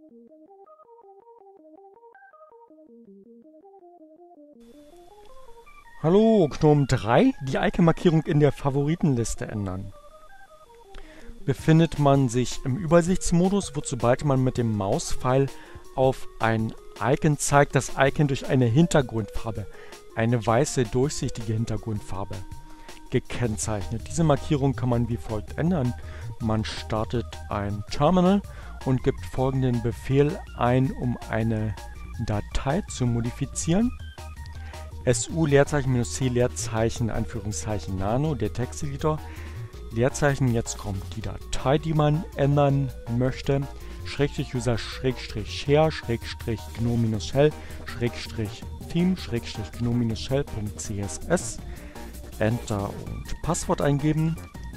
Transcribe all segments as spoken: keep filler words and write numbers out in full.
Hallo, Gnome drei, die Icon-Markierung in der Favoritenliste ändern. Befindet man sich im Übersichtsmodus, wird, sobald man mit dem Mauspfeil auf ein Icon zeigt, das Icon durch eine Hintergrundfarbe, eine weiße durchsichtige Hintergrundfarbe, gekennzeichnet. Diese Markierung kann man wie folgt ändern. Man startet ein Terminal und gibt folgenden Befehl ein, um eine Datei zu modifizieren. Su Leerzeichen minus C Leerzeichen Anführungszeichen Nano, der Texteditor. Leerzeichen, jetzt kommt die Datei, die man ändern möchte. Schrägstrich User Schrägstrich Share Schrägstrich Gnome minus Shell Schrägstrich Theme Schrägstrich Gnome minus Shell Punkt C S S. Enter und Passwort eingeben.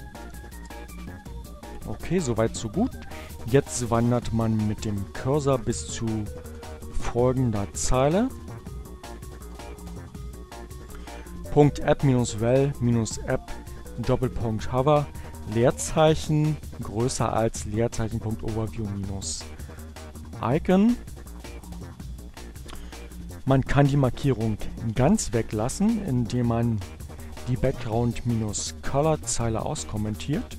Okay, soweit so gut. Jetzt wandert man mit dem Cursor bis zu folgender Zeile. Punkt app minus val minus app Doppelpunkt hover Leerzeichen größer als Leerzeichen Punkt overview minus icon. Man kann die Markierung ganz weglassen, indem man die Background minus Color Zeile auskommentiert.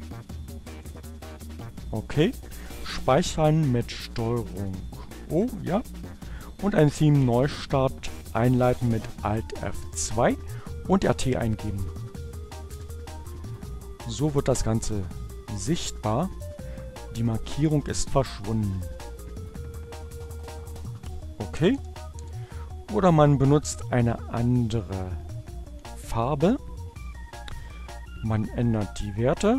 Okay. Speichern mit Steuerung O, ja. Und ein Theme Neustart einleiten mit Alt F zwei. Und R T eingeben. So wird das Ganze sichtbar. Die Markierung ist verschwunden. Okay. Oder man benutzt eine andere Farbe. Man ändert die Werte.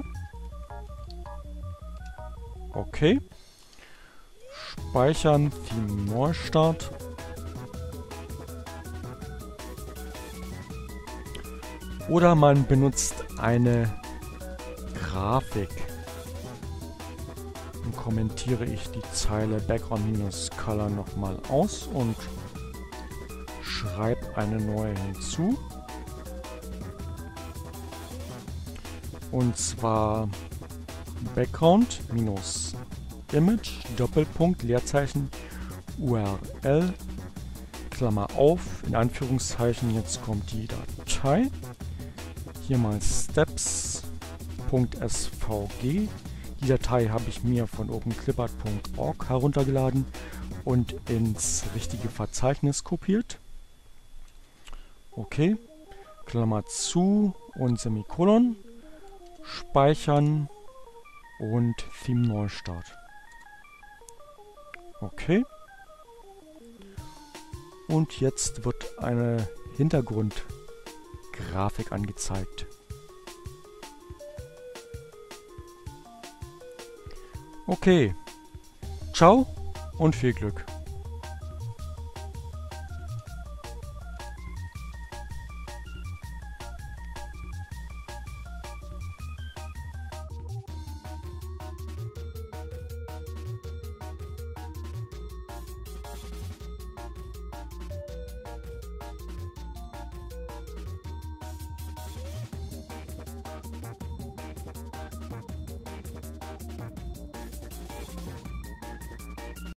Okay. Speichern, Theme Neustart. Oder man benutzt eine Grafik. Dann kommentiere ich die Zeile Background-Color nochmal aus und schreibe eine neue hinzu. Und zwar Background-Image Doppelpunkt Leerzeichen U R L Klammer auf, in Anführungszeichen, jetzt kommt die Datei. Hier mal steps.svg. Die Datei habe ich mir von openclippard punkt org heruntergeladen und ins richtige Verzeichnis kopiert. Okay, Klammer zu und Semikolon, speichern und Theme Neustart. Okay. Und jetzt wird eine Hintergrundgrafik angezeigt. Okay. Ciao und viel Glück.